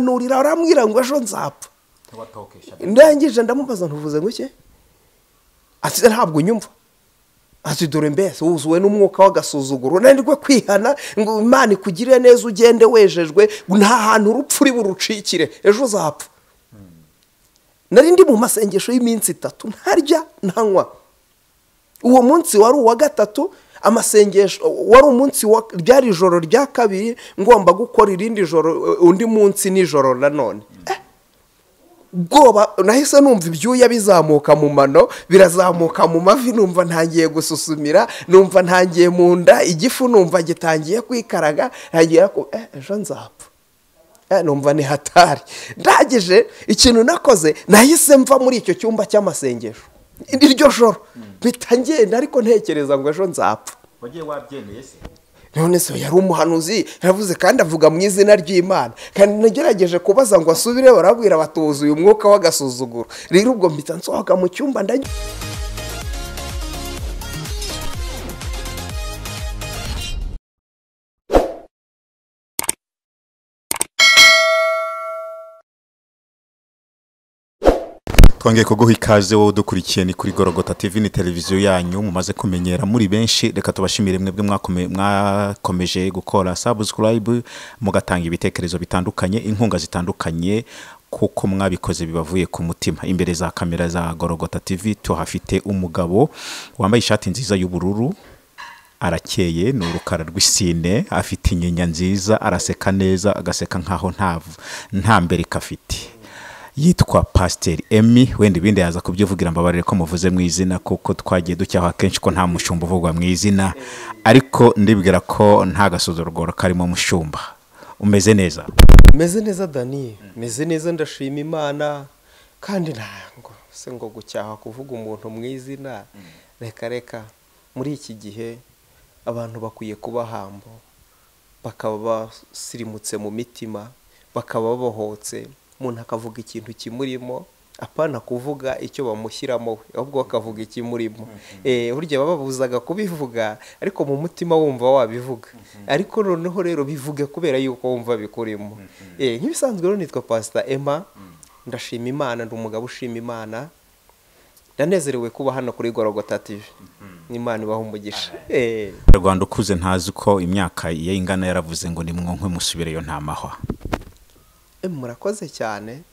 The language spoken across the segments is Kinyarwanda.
nurira aramwira ngo ejo nzapfa. Ndangije ndamubaza ntuvuze ngo iki? Ati ntabwo nyumva. Ati dore mbese wuzuwe n'umwuka w'agasuzuguro nanirwe kwihana ngo Imana ikugirire neza ugende wejejwe nta hantu urupfu uri burucikire ejo uzapfa. Nari ndi mu masengesho y'iminsi 3 ntarya ntanywa. Uwo munsi wari uwa gatatu, amasengesho wari umunsi ryari ijoro rya kabiri ngomba gukora irindi joro undi munsi nijoro nanone. Bwoba nahise numva ibyuya bizamuka mu mano birazamuka mu mavi numva ntangiye gususumira numva ntangiye mu nda igifu numva gitangiye kwikaraga ntangiye ko ejo nzapfa. Numva ni hatari. Ndageje ikintu nakoze nahise mva muri icyo cyumba cy'amasengesho iryo joro bitangenda ariko ntekereza ngo ejo nzapfa. Wagiye wabyemeye se? None se yari umuhanuzi yavuze kandi avuga mu izina ry'Imana kandi nagerageje kubaza ngo asubire barabwira batuzuye umwuka w'agasuzuguro. Rero ubwo mpita nsohoka mu cyumba Twongeye kuguha ikaze wowe dukurikiye ni kuri Gorogota TV ni televiziyo yanyu mumaze kumenyera muri benshi. Reka tubashimire mwebwe mwakomeje gukora subscribe mugatanga ibitekerezo bitandukanye inkunga zitandukanye kuko mwabikoze bibavuye ku mutima. Imbere za kamera za Gorogota TV tuhafite umugabo wambaye ishati nziza y'ubururu arakeye n'urukara rw'isine afite inyinya nziza araseka neza agaseka nkaho nta mbere kafite. Yitwa Pastor Emmy wenda ibindi yaza kubyivugira mbabarire ko muvuze mu izina kuko twagiye ducyaho kenshi ko nta mushumba uvugwa mu izina ariko ndibwira ko nta gasuzuguro karimo mushumba. Umeze neza? Meze neza Dani, meze neza ndashima Imana kandi ntango se ngo gucyaha kuvuga umuntu mu izina. Reka muri iki gihe abantu bakwiye kuba hambo bakaba basirimutse mu mitima bakaba babohotse. Umuntu akavuga ikintu kimurimo apana kuvuga icyo bamushyiramo ahubwo akavuga ikimurimo. Burya bababuzaga kubivuga ariko mu mutima wumva wabivuga ariko noneho rero bivuge kubera yuko wumva bikurimo. Nk'ibisanzwe rero nitwa Pastor Emma ndashima Imana ndi umugabo ushima Imana ndanezerewe kuba hano kuri Gorogota TV. Imana ibaha umugisha. Rwanda ukuze ntazi ko imyaka ye ingana yaravuze ngo ni mwonkwe musubireyo nta mahwa. Murakoze cyane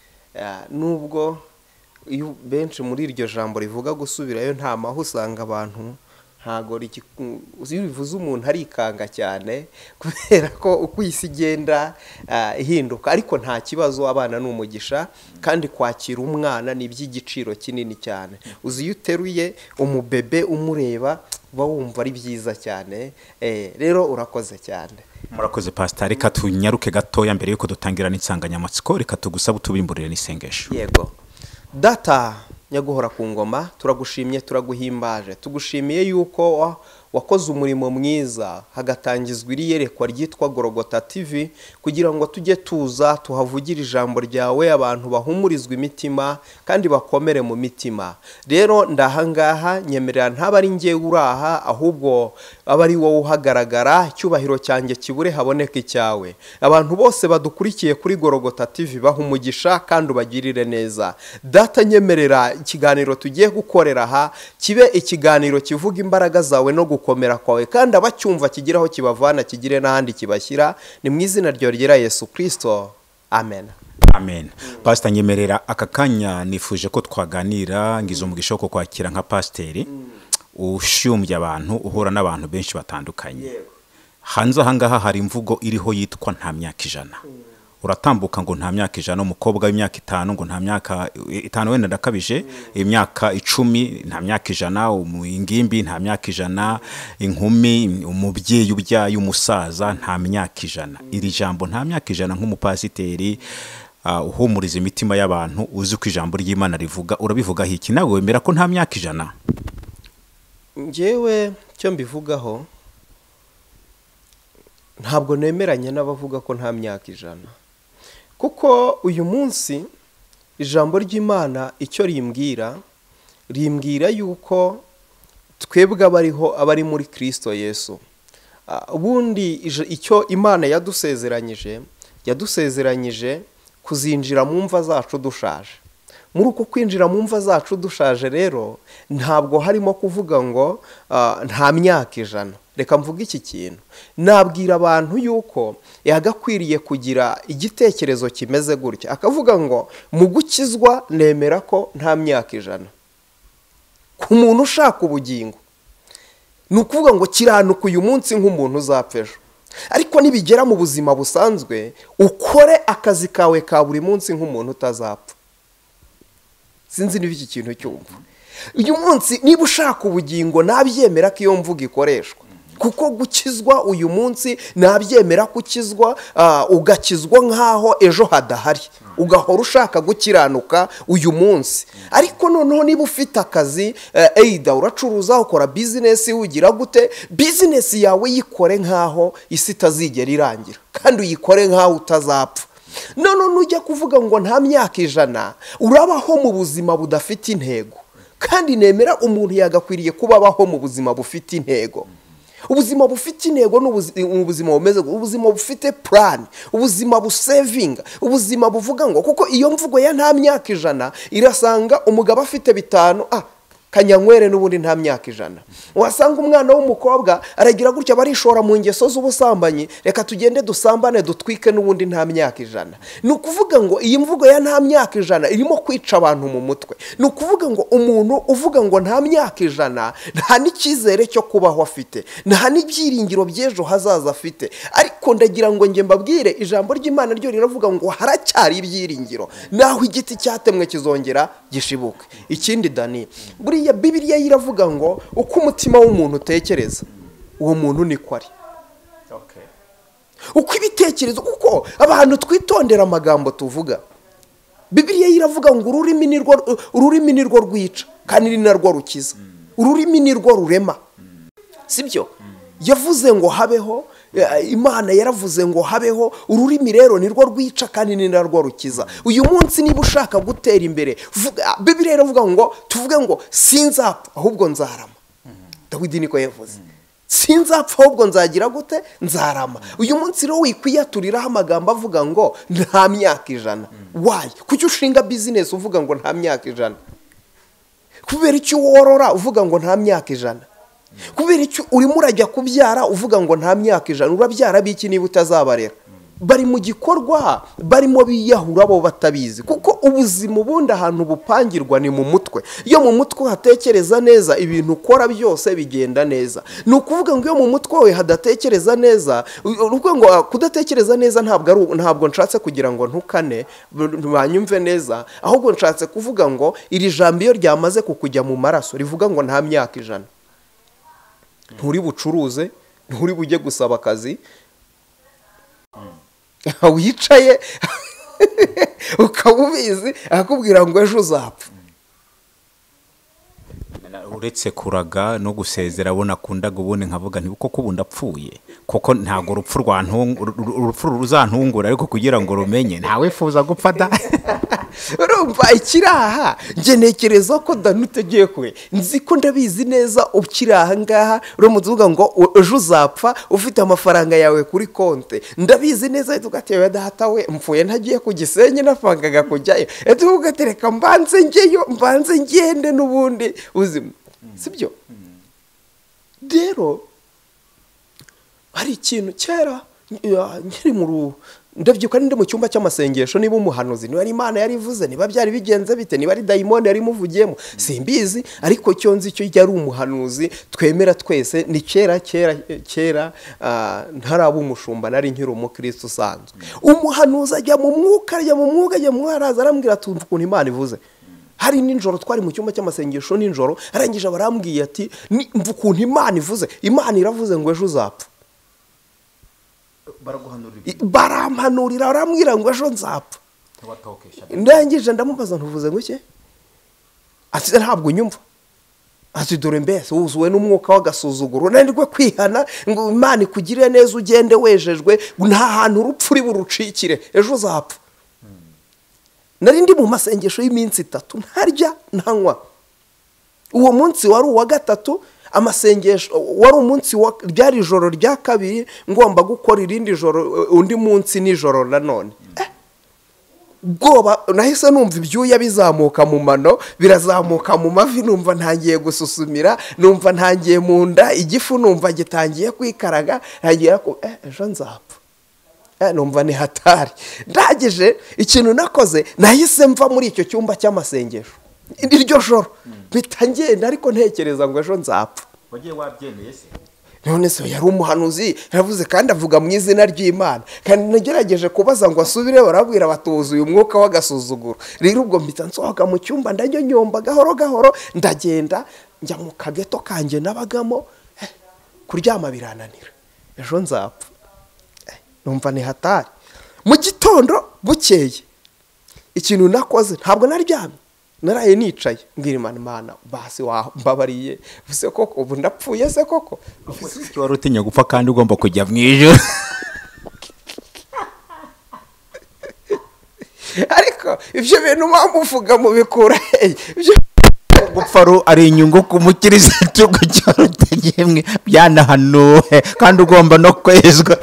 nubwo benshi muri iryo jambo rivuga gusubirayo nta maho usanga abantu ntago bivuze umuntu arikanga cyane kubera ko uko isi igenda ihinduka ariko nta kibazo abana n'umugisha kandi kwakira umwana ni iby'igiciro kinini cyane. Uzi iyo uteruye umubebe umureba uba wumva ari byiza cyane. Rero urakoze cyane. Murakoze Pastor, reka tunyaruke gatoya mbere yuko dutangira n'insanganyamatsiko reka tugusaba utubimburire n'isengesho. Yego Data nyaguhora ku ngoma turagushimye turaguhimbaje tugushimiye yuko wakoze umurimo mwiza hagatangizwa iriyerekwa ryitwa Gorogota TV kugira ngo tujye tuza tuhavugira ijambo ryawe abantu bahumurizwa imitima kandi bakomere mu mitima. Rero ndahangaha nyemerera ntabari ngiye uraha ahubwo abari wowe uhagaragara cyubahiro cyanjye kibure haboneka icyawe. Abantu bose badukurikiye kuri Gorogota TV bahumugisha kandi ubagirire neza. Data nyemerera ikiganiro tugiye gukorera aha kibe ikiganiro kivuga imbaraga zawe no gukomera kwawe kandi abacyumva kigiraho kibavana kigire n'ahandi kibashyira ni mu izina ryera Yesu Kristo. Amen. Amen. Pastor nyemerera aka kanya nifuje ko twaganira ngizo umugisha ko kwakira nka pasiteri ushyumbye abantu uhura n'abantu benshi batandukanye. Hanze ahangaha hari imvugo iriho yitwa nta myaka 100. Uratambuka ngo nta myaka 100 umukobwa w'imyaka 5 ngo nta myaka 5 wenda ndakabije imyaka 10 nta myaka 100 ingimbi nta myaka 100 inkumi umubyeyi ubyaye umusaza nta myaka 100. Iri jambo nta myaka 100 nk'umupasiteri uhumuriza imitima y'abantu uzi ko ijambo ry'Imana rivuga urabivuga hiki nawe wemera ko nta myaka 100? Njewe cyo mbivugaho ntabwo nemeranya n'abavuga ko nta myaka 100 kuko uyu munsi ijambo ry'Imana icyo rimbwira yuko twebwe abari muri Kristo Yesu. Ubundi icyo Imana yadusezeranyije yadusezeranyije kuzinjira mu mva zacu dushaje. Muri uko kwinjira mu mva zacu dushaje rero ntabwo harimo kuvuga ngo nta myaka 100. Reka mvuga iki kintu, nabwira abantu yuko yagakwiriye kugira igitekerezo kimeze gutya, akavuga ngo mu gukizwa nemera ko nta myaka 100. Ku muntu ushaka ubugingo ni ukuvuga ngo kiranuka uyu munsi nk'umuntu uzapfa ejo, ariko nibigera mu buzima busanzwe ukore akazi kawe ka buri munsi nk'umuntu utazapfa. Sinzi niba iki kintu cyumva. Uyu munsi niba ushaka ubugingo nabyemera ko iyo mvuga ikoreshwa, kuko gukizwa uyu munsi nabyemera kukizwa, ugakizwa nkaho ejo hadahari, ugahora ushaka gukiranuka uyu munsi. Ariko noneho niba ufite akazi, eida uracuruza, ukora business, ugira gute, business yawe yikore nkaho isi itazigera irangira, kandi uyikore nkaho utazapfa. None nujya kuvuga ngo nta myaka 100, urabaho mu buzima budafite intego. Kandi nemera umuntu yagakwiriye kubabaho mu buzima bufite intego. Ubuzima bufite intego n'ubuzima bumeze, ubuzima bufite plan, ubuzima busevinga, ubuzima buvuga ngo, kuko iyo mvugo ya nta myaka 100 irasanga umugabo afite 5, kanyanywere n'ubundi nta myaka 100. Wasanga umwana w'umukobwa aragira gutya barishora mu ngeso z'ubusambanyi, reka tugende dusambane dutwike n'ubundi nta myaka 100. Ni ukuvuga ngo iyi mvugo ya nta myaka 100 irimo kwica abantu mu mutwe. Ni ukuvuga ngo umuntu uvuga ngo nta myaka 100 nta n'icyizere cyo kubaho afite, nta n'ibyiringiro by'ejo hazaza afite. Ariko ndagira ngo nge mbabwire ijambo ry'Imana ryo riravuga ngo haracyari ibyiringiro, naho igiti cyatemwe kizongera gishibuke. Ikindi Dani, buriya Bibiliya iravuga ngo uko umutima w'umuntu utekereza uwo muntu niko ari. Uko ibitekerezo, kuko abantu twitondera amagambo tuvuga. Bibiliya iravuga ngo ururimi nirwo rwica kandi ni narwo rukiza. Ururimi nirwo rurema, sibyo? Yavuze ngo habeho, Imana yaravuze ngo habeho, ururimi rero nirwo rwica kandi ni narwo rukiza. Uyu munsi niba ushaka gutera imbere, Bibiliya iravuga ngo tuvuge ngo sinzapfa ahubwo nzarama. Dawidi niko yavuze, sinzapfa ahubwo nzagira gute, nzarama. Uyu munsi rero wikwiyaturiraho amagambo avuga ngo nta myaka 100. Why? Kuki ushinga business uvuga ngo nta myaka 100? Kubera icyo worora uvuga ngo nta myaka 100? Kubera icyo urimo urajya kubyara uvuga ngo nta myaka 100? Urabyara biki niba utazabarera? Bari mu gikorwa barimo biyahura bo batabizi, kuko ubuzima ubundi ahantu bupangirwa ni mu mutwe. Iyo mu mutwe hatekereza neza, ibintu ukora byose bigenda neza. Ni ukuvuga ngo iyo mu mutwe we hadatekereza neza, uvuga ngo kudatekereza neza ntabwo nshatse kugira ngo ntukane banyumve neza, ahubwo nshatse kuvuga ngo iri jambo iyo ryamaze kukujya mu maraso rivuga ngo nta myaka 100. Nturi bucuruze, nturi bujye gusaba akazi, wicaye ukabubizi akakubwira ngo ejo uzapfa. Uretse kuraga no gusezera abona kundaga ubundi nkavuga nti uko kubunda apfuye, kuko ntago urupfu ruzantungura, ariko kugira ngo rumenye ntawe fuza gupfa da. Urumva ikiraha nge nekereza ko danutegeye kwe, nzi ko ndabizi neza ukiraha ngaha urumuvuga ngo ejo uzapfa ufite amafaranga yawe kuri konte, ndabizi neza tugatewe data we mpfuye ntagiye ku Gisenyi nafangaga kujyayo, tugatereka mbanze ngeyo, mbanze ngende n'ubundi uzima, sibyo? Rero hari ikintu kera nkiri mu ndabyuka ndi mu cyumba cy'amasengesho, niba umuhanuzi niba Imana yarivuze, niba byari bigenze bite, niba ari dayimoni yari muvugiyemo simbizi, ariko cyo nzi cyo yari umuhanuzi twemera twese. Ni kera ntaraba umushumba, nari nkiri umukristo usanzwe. Umuhanuzi ajya mu mwuka, araza arambwira ati umva ukuntu Imana ivuze. Hari ninjoro twari mu cyumba cy'amasengesho ninjoro, arangije barambwiye ati mva ukuntu Imana ivuze. Imana iravuze ngo ejo uzapfa. Barampanurira baramwira ngo ejo nzapfa. Ndangije ndamubaza ntuvuze ngo iki? Ati ntabwo nyumva. Ati dore mbese wuzuwe n'umwuka w'agasuzuguro, nanirwe kwihana ngo Imana ikugirire neza ugende wejejwe, nta hantu urupfu uri burucikire, ejo uzapfa. Nari ndi mu masengesho y'iminsi 3 ntarya ntanywa. Uwo munsi wari uwa gatatu, amasengesho wari umunsi ryari ijoro rya kabiri ngomba gukora irindi joro undi munsi nijoro nanone ubwoba nahise numva ibyuya bizamuka mu mano birazamuka mu mavi numva ntangiye gususumira numva ntangiye mu nda igifu numva gitangiye kwikaraga ntangiye ko ejo nzapfa numva ni hatari ndagije ikintu nakoze nahise mva muri icyo cyumba cy'amasengesho iryo joro bitangenda ariko ntekereza ngo ejo nzapfa wagiye wabyemeye se none se yari umuhanuzi yavuze kandi avuga mu izina ry'Imana kandi nagerageje kubaza ngo asubire barabwira batuzuye umwuka w'agasuzuguro rero ubwo mpita nsohoka mu cyumba ndajya nyomba gahoro gahoro ndagenda njya mu kageto kanjye nabagamo kuryama birananira ejo nzapfa numva ni hatari mu gitondo bukeye ikintu nakoze ntabwo naryamye naraye nicaye mbwira Imana basi wambabariye buse koko ubu ndapfuye se koko wari utinya gupfa kandi ugomba kujya mu ijoro ariko ibyo bintu bamuvuga mu bikura gupfa ari inyungu ku mukirisitu cyangwa utagemwe byanahanuwe kandi ugomba no kwezwa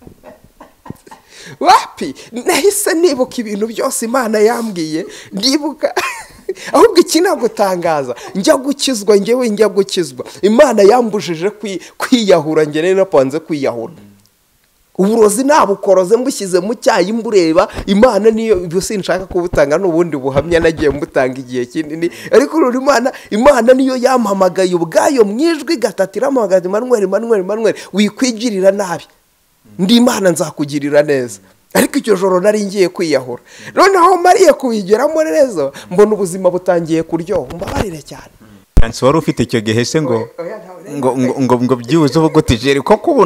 wapi nahise nibuka ibintu byose Imana yambwiye ndibuka ahubwo ikinagutangaza njya gukizwa ngewe njya gukizwa Imana yambujije kwiyahura ngene napanze kwiyahura uburozi nabukoroze mbushyize mu cyayi mbureba Imana niyo byose nshaka kubutanga n'ubundi buhamya nagiye mbutanga igihe kinini ariko Imana niyo yampamagaye ubwayo mwijwi gatatira magadi Manuel wikwigirira nabi ndi Imana nzakugirira neza ariko icyo joro nari ngiye kwiyahura noneho mariye kubigeramo neza mbona ubuzima butangiye kuryoha mbabarire cyane Nansi wari ufite icyo gihe se ngo byuze ubugutijeri koko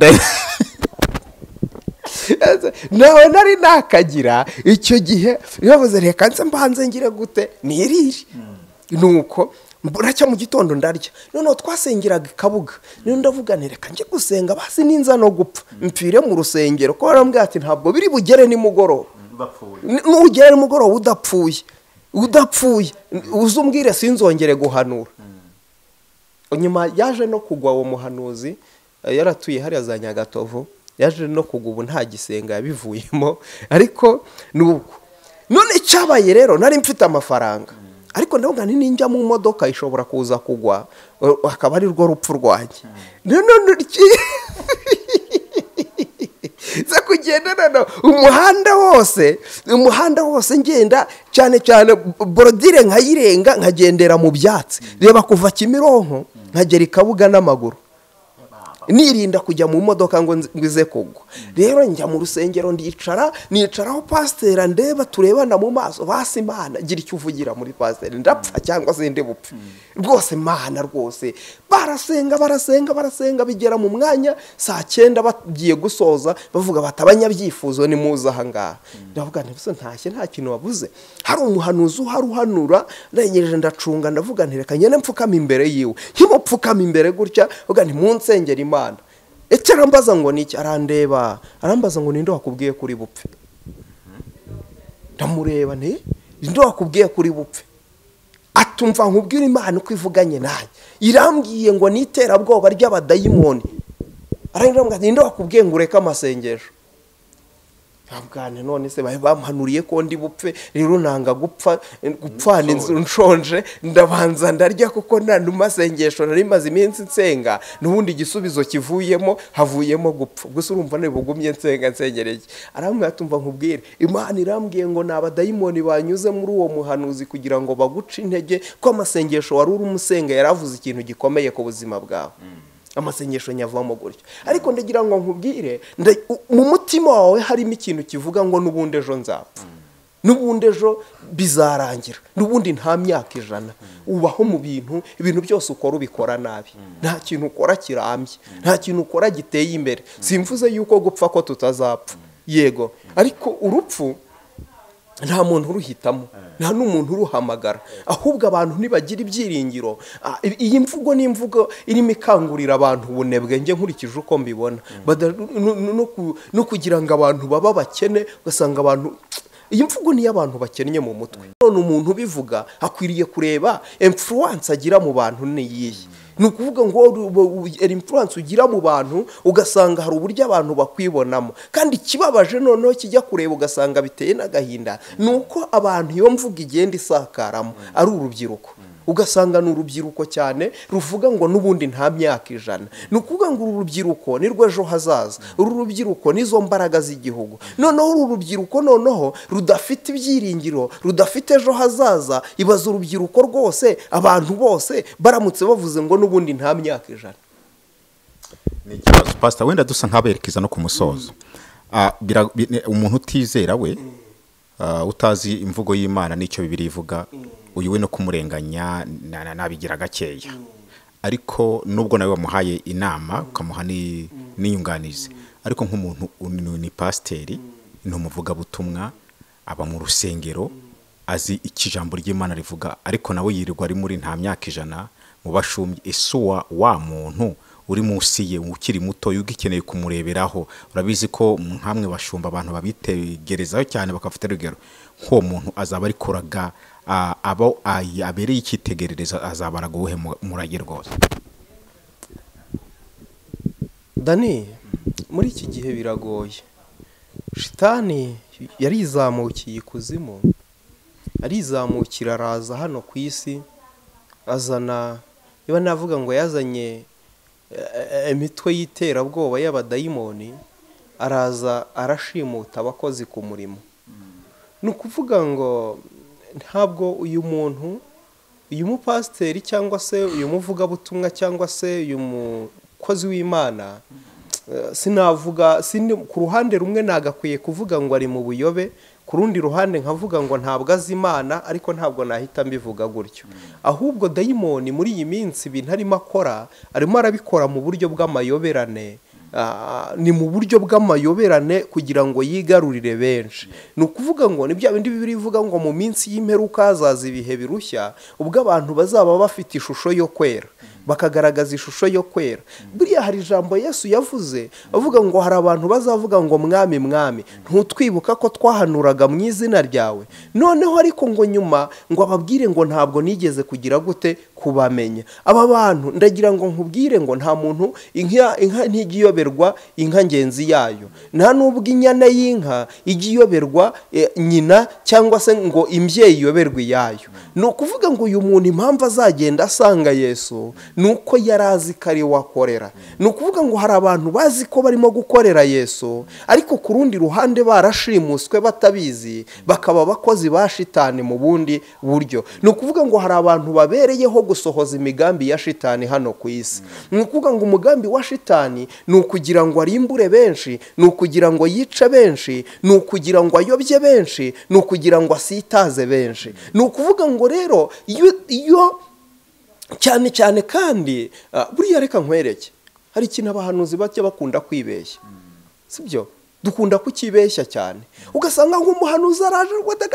nawe nari nakagira icyo gihe yavuze reka nse mbanze ngire gute niriri nuko buracya mu gitondo ndarya noneho twasengeraga Kabuga niyo ndavuga reka njye gusenga basi ninza no gupfa mpfire mu rusengero ko barambwira ati ntabwo biri bugere ni mugoroba n'ugere ni mugoroba udapfuye uzumbwire sinzongere guhanura nyuma yaje no kugwa uwo muhanuzi yaratuye hariya za Nyagatovu yaje no kugwa ubu nta gisenga yabivuyemo ariko nuko none cyabaye rero nari mfite amafaranga ariko ndavuga ninjya mu modoka ishobora kuza kugwa akaba ari rwo rupfu rwanjye none za kugenda umuhanda wose ngenda cyane borodire nkayirenga nkagendera mu byatsi reba kuva Kimironko nkagera Kabuga n'amaguru nirinda kujya mu modoka ngo ngize kugwa rero njya mu rusengero nicaraho pasiteri ndeba turebana mu maso basi Imana gira icyo uvugira muri pasiteri ndapfa cyangwa se ndi bupfe rwose Imana rwose barasenga bigera mu mwanya saa 9 bagiye gusoza bavuga batabanyabyifuzo ni muza ahangaha ndavuga nti ntashye nta kintu wabuze hari umuhanuzi uhanura ndenyereje ndacunga ndavuga nti reka nyene mpfukama imbere yiwe nkimupfukama imbere gutya uvuga nti munsengera Imana arambaza ngo niki arandeba arambaza ngo ninde wakubwiye kuri bupfe ndamureba nti ninde wakubwiye kuri bupfe atumva nkubwira Imana uko ivuganye naye irambwiye ngo niterabwoba ry'abadayimoni arambwira ninde wakubwiye ngo ureke amasengesho abwane none se bampanuriye ko ndi bupfe rero nanga gupfana inzu nshonje ndabanza ndarya kuko nta numasengesho nari maze iminsi nsenga nubundi igisubizo havuyemo gupfa gusa urumva ne bugumye nsengereye arambwira atumva nkubwire Imana irambwiye ngo nabadayimoni banyuze muri uwo muhanuzi kugira ngo baguce intege ko amasengesho wari umusenga yaravuze ikintu gikomeye ku buzima bwawe amasengesho nyavamo gutyo ariko ndagira ngo nkubwire mu mutima wawe harimo ikintu kivuga ngo nubundi ejo nzapfa nubundi ejo bizarangira nubundi nta myaka 100 ubaho mu ibintu byose ukora ubikora nabi nta kintu ukora kirambye nta kintu ukora giteye imbere simvuze yuko gupfa ko tutazapfa yego ariko urupfu nta muntu uruhitamo nta n'umuntu uruhamagara ahubwo abantu ntibagira ibyiringiro iyi mvugo ni imvugo irimo ikangurira abantu ubunebwe nge nkurikije uko mbibona no kugira ngo abantu baba bakene ugasanga abantu iyi mvugo ni y'abantu bakennye mu mutwe none umuntu ubivuga akwiriye kureba influence agira mu bantu ni yihe ni ukuvuga ngo influence ugira mu bantu ugasanga hari uburyo abantu bakwibonamo, kandi ikibabaje noneho kijya kureba ugasanga biteye n'agahinda ni uko abantu iyo mvuga igenda isakaramo ari urubyiruko, ugasanga ni urubyiruko cyane ruvuga ngo n'ubundi nta myaka 100. ni ukuvuga ngo uru rubyiruko ni rw'ejo hazaza, uru rubyiruko nizo mbaraga z'igihugu. Noneho uru rubyiruko noneho rudafite ibyiringiro, rudafite ejo hazaza, ibaza urubyiruko rwose, abantu bose baramutse bavuze ngo n'ubundi nta myaka 100. Ni ikibazo pastor, wenda dusa nk'aberekeza no ku musozo. Umuntu utizera we utazi imvugo y'Imana n'icyo Bibiliya ivuga, uyu we no kumurenganya nabigira gakeya, ariko nubwo nawe wamuhaye inama ukamuha n'inyunganizi, ariko nk'umuntu ni pasiteri, ni umuvugabutumwa, aba mu rusengero, azi ikijambo ry'Imana rivuga, ariko nawe yirirwa ari muri nta myaka 100 mu bashumbye. Isuwa wa muntu uri munsi ye ukiri muto yugikeneye kumureberaho, urabizi ko nkamwe bashumba abantu babitegerezaho cyane bakafite rugero, ko umuntu azaba ari kuraga abo abereye icyitegerereza, azabara guhe murage rwose. Dani, muri iki gihe biragoye. Shitani yarizamukiye ikuzimu, arizamukira araza hano ku isi, azana, niba navuga ngo yazanye imitwe y'iterabwoba y'abadayimoni, araza arashimuta abakozi ku murimo. Ni ukuvuga ngo ntabwo uyu muntu, uyu mupasiteri cyangwa se uyu muvugabutumwa cyangwa se uyu mukozi w'Imana, sinavuga ku ruhande rumwe nagakwiye kuvuga ngo ari mu buyobe, ku rundi ruhande nkavuga ngo ntabwo azi Imana, ariko ntabwo nahita mbivuga gutyo. Ahubwo dayimoni muri iyi minsi ibintu arimo akora, arimo arabikora mu buryo bw'amayoberane, ni mu buryo bw'amayoberane kugira ngo yigarurire benshi. Ni ukuvuga ngo ni bya bindi Bibiliya ivuga ngo mu minsi y'imperuka hazaza ibihe birushya, ubwo abantu bazaba bafite ishusho yo kwera, bakagaragaza ishusho yo kwera. Buriya hari ijambo Yesu yavuze avuga ngo hari abantu bazavuga ngo mwami mwami, ntutwibuka ko twahanuraga mu izina ryawe? Noneho ariko ngo nyuma ngo ababwire ngo ntabwo nigeze kugira gute kubamenya. Aba bantu ndagira ngo nkubwire ngo nta muntu, inka ntigiyoberwa inka ngenzi yayo, nta nubwo inyana y'inka igiyoberwa nyina, cyangwa se ngo imbyeyi yoberwe yayo. Ni ukuvuga ngo uyu muntu impamvu azagenda asanga Yesu nuko yarazi ko ari wakorera. Ni ukuvuga ngo hari abantu bazi ko barimo gukorera Yesu, ariko ku rundi ruhande barashimuswe batabizi, bakaba abakozi ba Shitani mu bundi buryo. Ni ukuvuga ngo hari abantu babereyeho gusohoza imigambi ya Shitani hano ku isi. Ni ukuvuga ngo umugambi wa Shitani ni ukugira ngo arimbure benshi, ni ukugira ngo yice benshi, ni ukugira ngo ayobye benshi, ni ukugira ngo asitaze benshi. Ni ukuvuga ngo rero iyo cyane cyane kandi buriya reka nkwereke, hari ikintu abahanuzi bake bakunda kwibeshya, sibyo? Dukunda kukibeshya cyane, ugasanga nk'umuhanuzi araje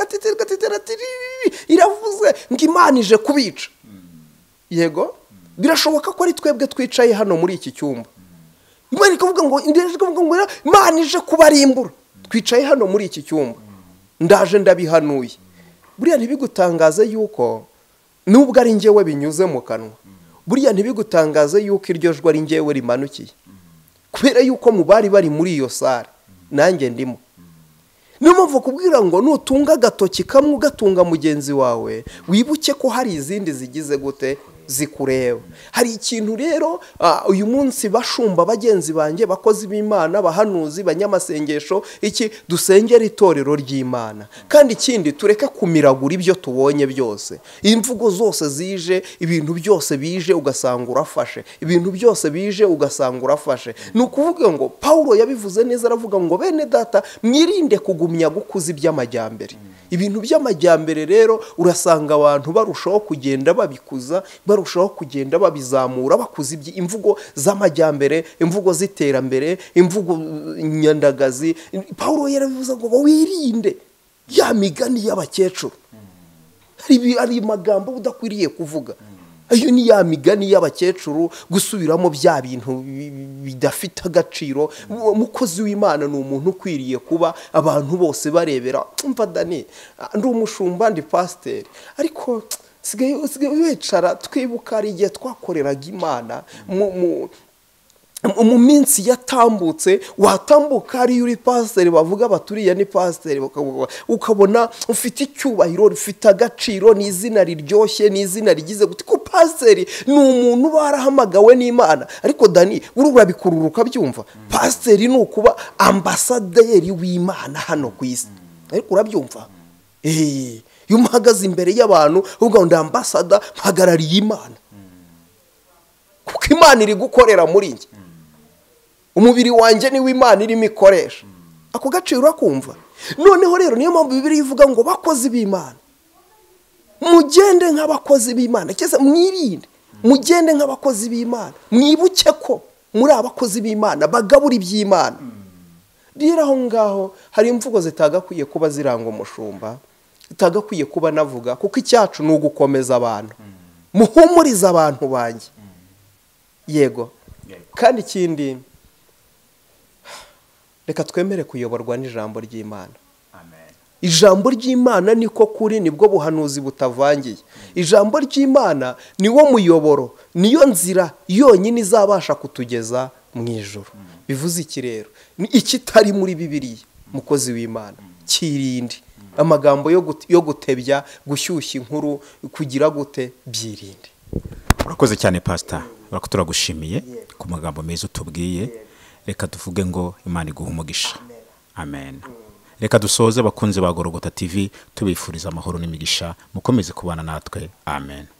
iravuze ngo Imana ije kubica. Yego, birashoboka ko ari twebwe twicaye hano muri iki cyumba, Imana ikavuga ngo Imana ije kubarimbura, twicaye hano muri iki cyumba, ndaje ndabihanuye. Buriya ntibigutangaze yuko nubwo ari njyewe binyuze mu kanwa, buriya ntibigutangaze yuko iryo jwi ari njyewe rimanukiye, kubera yuko mu bari bari muri iyo sare nanjye ndimo. Niyo mpamvu kubwira ngo nutunga agatoki kamwe ugatunga mugenzi wawe, wibuke ko hari izindi zigize gute zikureba. Hari ikintu rero uyu munsi bashumba bagenzi banjye, bakozi b'Imana, bahanuzi, banyamasengesho, iki dusengera itorero ry'Imana. Kandi ikindi tureke kumiragura ibyo tubonye byose, imvugo zose zije, ibintu byose bije ugasanga urafashe, ibintu byose bije ugasanga urafashe. Ni ukuvuga ngo Paulo yabivuze neza, aravuga ngo bene data mwirinde kugumya gukuza iby'amajyambere. Ibintu by'amajyambere rero urasanga abantu barushaho kugenda babikuza, barushaho kugenda babizamura, bakuza imvugo z'amajyambere, imvugo z'iterambere, imvugo nyandagazi. Paulo yaravuze ngo wirinde ya migani y'abakecuru. Hari magambo udakwiriye kuvuga. Ayo ni ya migani y'abakecuru, gusubiramo bya bintu bidafite agaciro. Umukozi w'Imana ni umuntu ukwiriye kuba abantu bose barebera. Umva Dani, ndi umushumba, ndi pasiteri, ariko sigaye wicara twibuka ari igihe twakoreraga Imana mu minsi yatambutse, watambuka ari uri pasiteri bavuga baturiye ni pasiteri, ukabona ufite icyubahiro, ufite agaciro, ni izina riryoshye, ni izina rigize gute, ko pasiteri ni umuntu barahamagawe n'Imana. Ariko Dani urabikururuka byumva, pasiteri ni ukuba ambasaderi w'Imana hano ku isi. Ariko urabyumva, iyo umuhagaze imbere y'abantu uvuga ngo ambasada mpagarariye Imana, kuko Imana iri gukorera muri njye, umubiri wanjye ni w'Imana irimo ikoresha. Ako gaciro urakumva? Noneho rero niyo mpamvu Bibiliya ivuga ngo bakozi b'Imana mugende nk'abakozi b'Imana, cyese mwirinde mugende nk'abakozi b'Imana, mwibuke ko muri abakozi b'Imana bagabura iby'Imana. Rero aho ngaho hari imvugo zitagakwiye kuba ziranga umushumba, zitagakwiye kuba navuga, kuko icyacu ni ugukomeza abantu, muhumuriza abantu banjye. Yego. Kandi ikindi, reka twemere kuyoborwa n'ijambo ry'Imana. Ijambo ry'Imana niko kuri, nibwo buhanuzi butavangiye. Ijambo ry'Imana niwo muyoboro, niyo nzira yonyine izabasha kutugeza mu ijuru. Bivuze iki rero? Ni ikitari muri Bibiliya, mukozi w'Imana, kirinde amagambo yo gutebya, gushyushya inkuru, kugira gute, byirinde. Urakoze cyane pastor, turagushimiye ku magambo meza utubwiye. Reka tuvuge ngo Imana iguhe umugisha. Amen. Reka dusoze bakunze ba Gorogota TV tubifuriza amahoro n'imigisha, mukomeze kubana natwe. Amen.